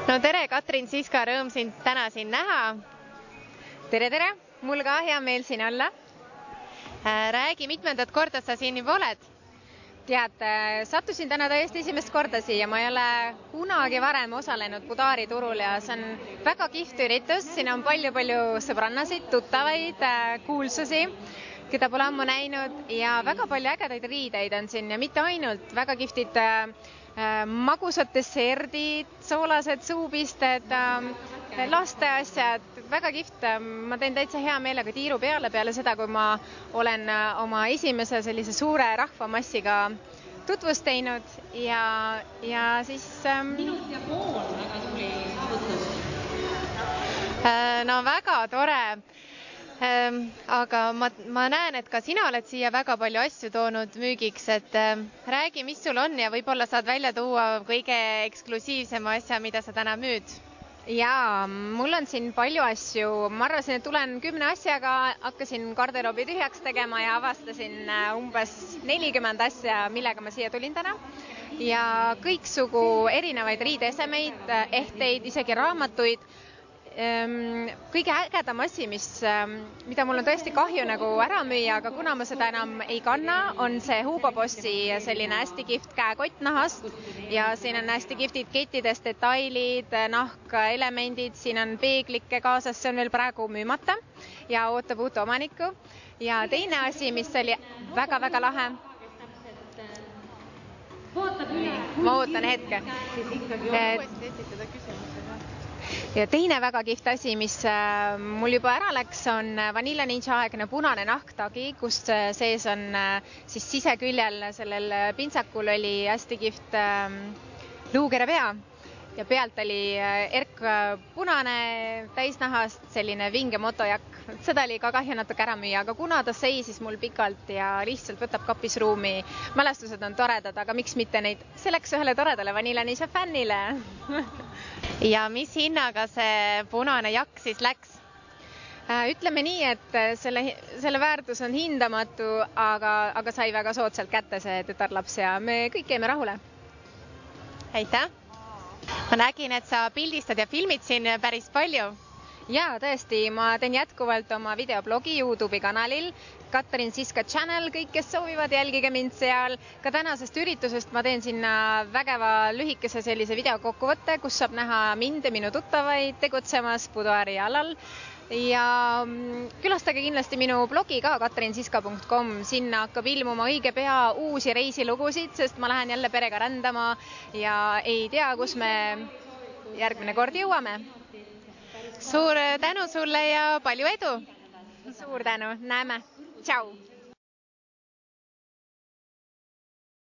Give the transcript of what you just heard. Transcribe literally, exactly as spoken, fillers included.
No tere, Katrin Siska, rõõm sind täna siin näha. Tere, tere! Mul ka hea meel siin olla. Räägi, mitmendat korda sa siin juba oled? Tead, sattusin täna täiesti esimest korda siia. Ma ei ole kunagi varem osalenud Budari turul ja see on väga kihvt üritus. Siin on palju-palju sõbrannasid, tuttavaid, kuulsusi, keda pole ammu näinud ja väga palju ägedaid riideid on siin ja mitte ainult väga kihvtid magusad desserdid, soolased suupisted, laste asjad, väga kihvt. Ma teen täitsa hea meelega tiiru peale peale seda, kui ma olen oma esimese sellise suure rahvamassiga tutvust teinud ja, ja siis... Minut ja pool väga tuli tutvus. No väga tore. Aga ma, ma näen, et ka sina oled siia väga palju asju toonud müügiks, et räägi, mis sul on ja võib-olla saad välja tuua kõige eksklusiivsema asja, mida sa täna müüd. Jaa, mul on siin palju asju. Ma arvasin, et tulen kümne asjaga, hakkasin garderoobi tühjaks tegema ja avastasin umbes nelikümmend asja, millega ma siia tulin täna. Ja kõiksugu erinevaid riideesemeid, ehteid, isegi raamatuid. Kõige ägedam asi, mis, mida mul on tõesti kahju nagu ära müüa, aga kuna ma seda enam ei kanna, on see Hugo Bossi selline hästi kihvt käekott nahast ja siin on hästi kihvtid kettides detailid, nahka elemendid, siin on peeglike kaasas, see on veel praegu müümata ja ootab uut omanikku. Ja teine asi, mis oli väga-väga lahe. Ma ootan hetke. Uuesti esitada küsimusega. Ja teine väga kihvt asi, mis mul juba ära läks, on Vanilla Ninja aegne punane nahktagi, kus sees on siis siseküljel sellel pintsakul oli hästi kihvt luukere pea ja pealt oli erk punane täisnahast selline vinge motojakk. Seda oli ka kahju natuke ära müüa, aga kuna ta seisis mul pikalt ja lihtsalt võtab kapis ruumi, mälestused on toredad, aga miks mitte neid? See läks ühele toredale Vanilla Ninja fännile. Ja mis hinnaga see punane jakk siis läks? Ütleme nii, et selle, selle väärtus on hindamatu, aga, aga sai väga soodsalt kätte see tütarlaps ja me kõik jäime rahule. Aitäh! Ma nägin, et sa pildistad ja filmid siin päris palju. Jaa, tõesti, ma teen jätkuvalt oma videoblogi YouTube'i kanalil Katrin Siska Channel, kõik, kes soovivad, jälgige mind seal. Ka tänasest üritusest ma teen sinna vägeva lühikese sellise videokokkuvõtte, kus saab näha mind ja minu tuttavaid tegutsemas Budari alal. Ja külastage kindlasti minu blogi ka katrin siska punkt com, sinna hakkab ilmuma õige pea uusi reisilugusid, sest ma lähen jälle perega rändama ja ei tea, kus me järgmine kord jõuame. Suur tänu sulle ja palju edu! Suur tänu, näeme! Tšau!